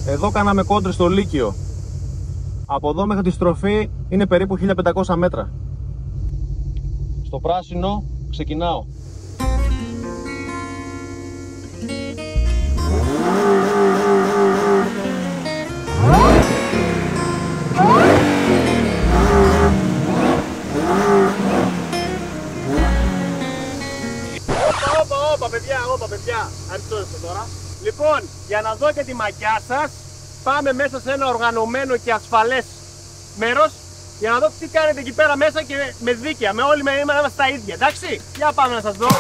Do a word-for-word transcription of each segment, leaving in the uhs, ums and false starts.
Εδώ κάναμε κόντρες στο Λύκειο. Από εδώ μέχρι τη στροφή είναι περίπου χίλια πεντακόσια μέτρα. Στο πράσινο ξεκινάω. Όπα, όπα, παιδιά, όπα, παιδιά. Αριστόριστε τώρα. Λοιπόν, για να δω και τη ματιά σας, πάμε μέσα σε ένα οργανωμένο και ασφαλές μέρος για να δω τι κάνετε εκεί πέρα μέσα και με δίκαια. Με όλοι με είμαστε τα ίδια, εντάξει. Για πάμε να σας δω.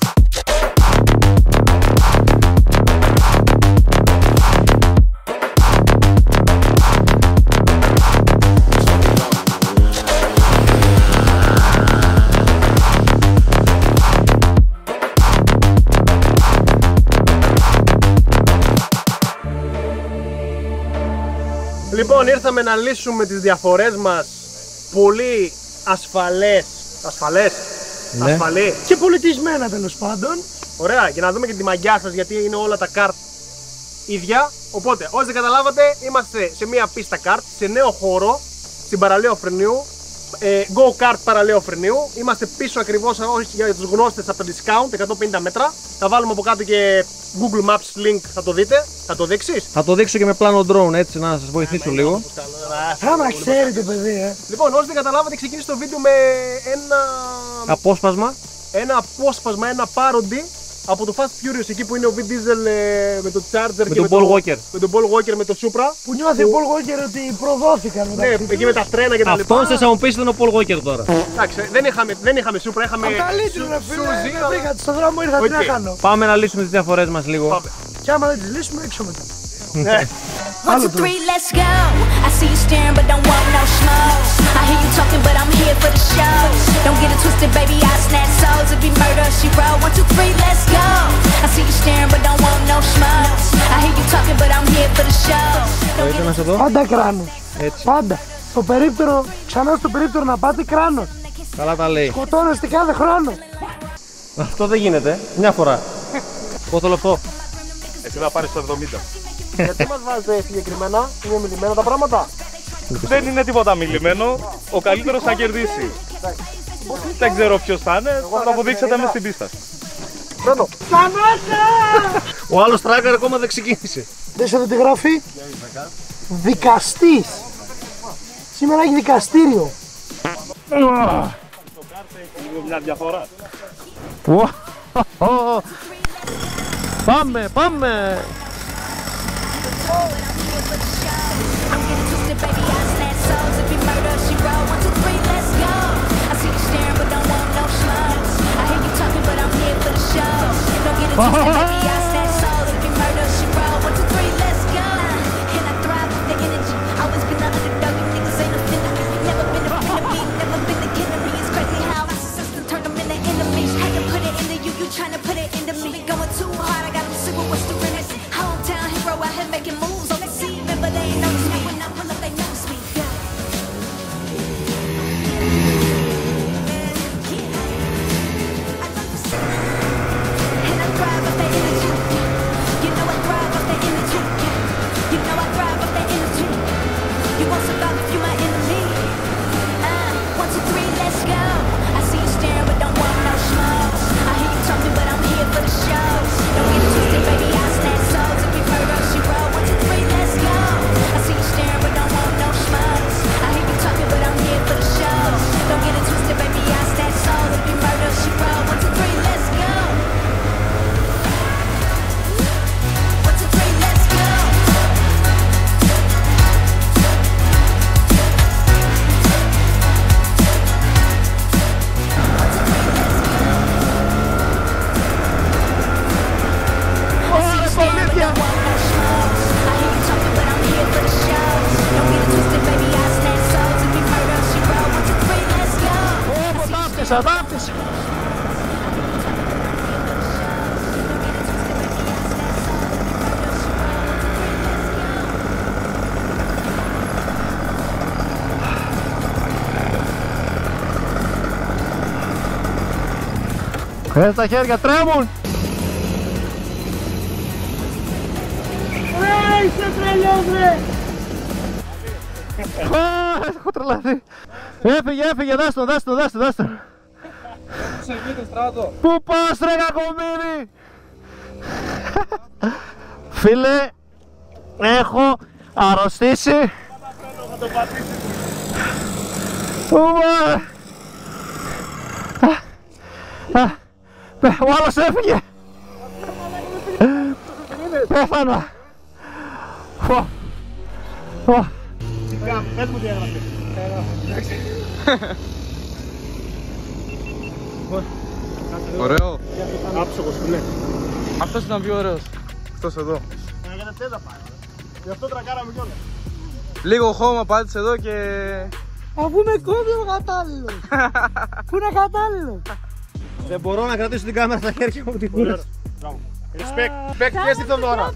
Λοιπόν, ήρθαμε να λύσουμε τις διαφορές μας. Πολύ ασφαλές. Ασφαλές. Ναι. Ασφαλή. Και πολιτισμένα τέλος πάντων. Ωραία, για να δούμε και τη μαγιά σας, γιατί είναι όλα τα καρτ ίδια. Οπότε, όσοι δεν καταλάβατε, είμαστε σε μια πίστα καρτ, σε νέο χώρο, στην παραλία Οφρενείου. Ε, Go Kart παραλία Οφρενείου. Είμαστε πίσω ακριβώς, όχι για τους γνώστες, από τα discount, εκατόν πενήντα μέτρα. Θα βάλουμε από κάτω και Google Maps link, θα το δείτε. Θα το δείξεις. Θα το δείξω και με πλάνο drone, έτσι να σας βοηθήσω λίγο. Άμα ξέρετε, παιδί, ε. Λοιπόν, όσοι δεν καταλάβατε, ξεκίνησε το βίντεο με ένα Απόσπασμα. ένα απόσπασμα, ένα parody από το Fast Furious, εκεί που είναι ο Vin Diesel ε, με το Charger Με και τον με Paul το, Walker. με τον Paul Walker με το Supra. Που νιώθει ο Paul Walker ότι προδόθηκαν. Ναι, εκεί με τα τρένα και τα λοιπά. Αυτόν θα μου πεις ήταν ο Paul Walker τώρα. Εντάξει, δεν είχαμε, δεν είχαμε Supra, είχαμε Απ' τα λύτρου, ρε φίλε. Suzy, Δεν αλλά- βρήκατε στον δρόμο, ήρθα τι να Οκ. κάνω. Πάμε να λύσουμε τις διαφορές μας λίγο. Πάμε. Και άμα δεν τις λύσουμε, έξω μετά. Ναι. One, two, three, let's go. I see you staring, but don't want no smoke. I hear you talking, but I'm here for the show. Don't get it twisted, baby, I snatch souls. If you murder, she roll. One, two, three, let's go. I see you staring, but don't want no smoke. I hear you talking, but I'm here for the show. Don't get να σε δω. Πάντα κράνος. Έτσι. Πάντα. Στο περίπτερο, ξανά στο περίπτερο να πάτε κράνος. Καλά τα λέει. Σκοτώνεστε κάθε χρόνο. Αυτό δεν γίνεται. Μια φορά. Πόσο λεπτό. Εσύ θα πάρεις το εβδομήντα. Γιατί μας βάζετε συγκεκριμένα, είναι μιλημένα τα πράγματα. Δεν είναι τίποτα μιλημένο. Ο καλύτερος θα κερδίσει. Δεν ξέρω ποιος θα είναι, θα το αποδείξετε μες στην πίστα. Πρώτο. Ο άλλος τράκαρ ακόμα δεν ξεκίνησε. Δες εδώ τι γράφει. Δικαστής. Σήμερα έχει δικαστήριο. Μια διαφορά. Πάμε, πάμε. Don't get it twisted, baby, I snatch souls. If you murder, she roll. One, two, three, let's go. I see you staring, but don't want no smoke. I hear you talking, but I'm here for the show. Don't get it twisted, baby, I snatch souls. If you murder, she roll. One, two, three, let's go. And I thrive with the energy. Always been the underdog. You niggas ain't offended me. Never been a friend of me. Never been the king of me. It's crazy how my system turned them into enemies. Had to put it into you. You trying to put it into me. Going too hard. I got them sick with what's the remedy. Hometown hero out here making moves on the scene, but they ain't notice me. When I pull up, they notice me. And I thrive off that energy. You know I thrive off that energy. You know I thrive off that energy. You won't survive if you my enemy. Uh, one, two, three, let's go. I see you staring, but don't want no smoke. I hear you talking, but I'm here for the show. Don't get it twisted, baby, I snatch souls. If you murder, she roll. One, two, three, let's go. I see you staring, but don't want no smoke. I hear you talking, but I'm here for the show. Don't get it twisted, baby, I snatch souls. If you murder, she roll. One, two, three, let's go. One, two, three, let's go. Τάπτεσα, τάπτεσα. Χρειάζεται τα χέρια, τρέμουν. Ρε, Είσαι τρελός ρε! Έχω τρελαθεί. Έφυγε, έφυγε, δάστο, δάστο, δάστο, δάστο. Πού πας ρε κακομοίρη! Φίλε, έχω αρρωστήσει. Ο άλλος έφυγε. Πέθανα. Πες μου τι έγραφε. Ωραίο. Άψογος που λέει. Αυτός ήταν πιο ωραίος. Αυτός εδώ. Γιατί δεν τα πάει. Γι' αυτό τρακάραμε κιόλας. Λίγο χώμα πάτησε εδώ και... Αφού με κόβει ο κατάλληλος. Πού είναι κατάλληλος. Δεν μπορώ να κρατήσω την κάμερα στα χέρια μου την κούραση. Respect. Respect και στη Θοδόρα.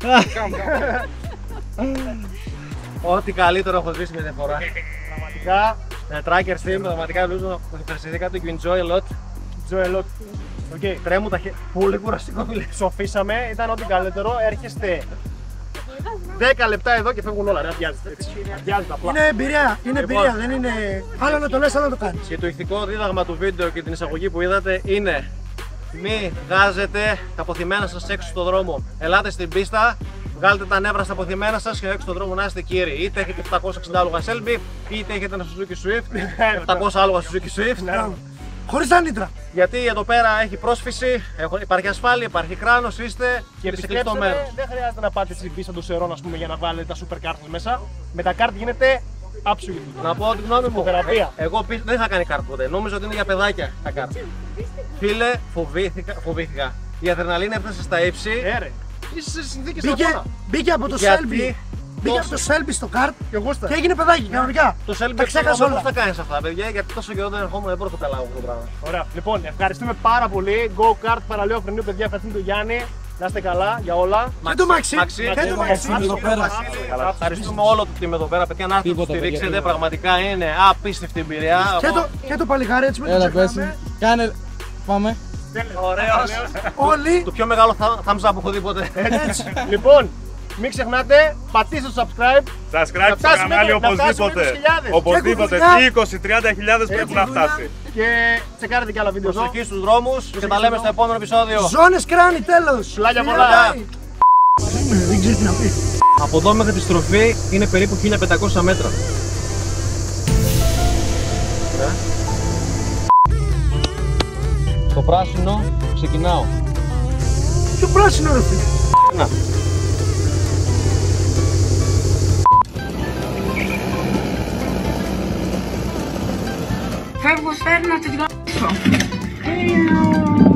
Ό,τι καλύτερο έχω ζήσει με διαφορά. Πραγματικά. Tracker Steam, πραγματικά νομίζω ότι ευχαριστηθήκα του και enjoy a lot. Enjoy a lot. Οκ, Τρέμουν τα χέρια. Πολύ κουραστικό φίλε. σοφίσαμε, ήταν ό,τι καλύτερο. Έρχεστε δέκα λεπτά εδώ και φεύγουν όλα. Ρε, αδειάζετε. Αδειάζετε απλά. Είναι εμπειρία, είναι εμπειρία, δεν είναι. Άλλο να το λες, άλλο να το κάνεις. Και το ηθικό δίδαγμα του βίντεο και την εισαγωγή που είδατε είναι μη βγάζετε τα αποθυμένα σας έξω στον δρόμο. Ελάτε στην πίστα, βγάλετε τα νεύρα στα αποθυμένα σας και έξω στον δρόμο να είστε κύριοι. Είτε έχετε επτακόσια εξήντα άλογα Shelby, είτε έχετε ένα Suzuki Swift, επτακόσια άλογα Suzuki Swift. Χωρίς τα νήτρα. Γιατί εδώ πέρα έχει πρόσφυση, υπάρχει ασφάλεια, υπάρχει κράνος, είστε Και σε κλειστό πιστέψτε, μέρος. δεν χρειάζεται να πάτε στην πίστα του Σερών, ας πούμε, για να βάλετε τα super cards μέσα. Με τα card γίνεται άψογη. Να πω τη γνώμη μου. Θεραπεία. Εγώ πι- δεν είχα κάνει κάρτ ποτέ. Νόμιζα ότι είναι για παιδάκια τα κάρτ. Φίλε, φοβήθηκα, φοβήθηκα. Η αδρεναλίνη έφτασε στα ύψη. Ε, ρε. Είσαι σε συνθήκες Μπήκε, αγώνα. μπήκε από το Γιατί Selby. Μπήκε από το Selby στο καρτ Και εγώ στα. και έγινε παιδάκι κανονικά. Το Selby Τα ξέχασα όλα. πώς τα κάνεις αυτά, παιδιά, γιατί τόσο καιρό δεν ερχόμουν, δεν μπορώ να το καταλάβω αυτό το πράγμα. Ωραία. Λοιπόν, ευχαριστούμε πάρα πολύ. Go kart παραλέω Φρενίου, παιδιά. Ευχαριστούμε τον Γιάννη. Να είστε καλά για όλα. Και το Μαξί. Μαξί. Και το Μαξί. Εδώ πέρα. Ευχαριστούμε όλο το team εδώ πέρα, παιδιά, να έρθετε να το στηρίξετε. Πραγματικά είναι απίστευτη εμπειρία. Και το, και το παλιγάρι έτσι με το ξεχνάμε. Κάνε. Πάμε. Ωραίος. Όλοι Το πιο μεγάλο thumb- thumbs up που έχω δει ποτέ. έτσι. Λοιπόν, μην ξεχνάτε, πατήστε το subscribe. Subscribe στο φτάσουμε κανάλι το- να φτάσουμε οπωσδήποτε. τους χιλιάδες. Οπωσδήποτε. Έχω δουλειά. είκοσι με τριάντα χιλιάδες πρέπει να δουλειά. φτάσει. Και τσεκάρετε και άλλα βίντεο εδώ. Προσοχή στους δρόμους και τα λέμε στο επόμενο επεισόδιο. Ζώνες κράνη τέλος. Φιλάκια Φιλιά, πολλά. bye. Δεν ξέρεις τι να πεις. Από εδώ μέχρι τη στροφή είναι περίπου χίλια πεντακόσια μέτρα. Ωραία. Στο πράσινο ξεκινάω. Ποιο πράσινο ρε φίλε. Να. Φεύγω, στέρνω, τη βγάλω.